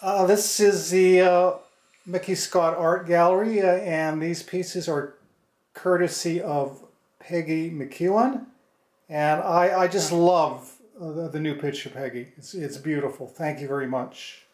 This is the Mickey Scott Art Gallery, and these pieces are courtesy of Peggy McEwen, and I just love the new picture, Peggy. It's beautiful. Thank you very much.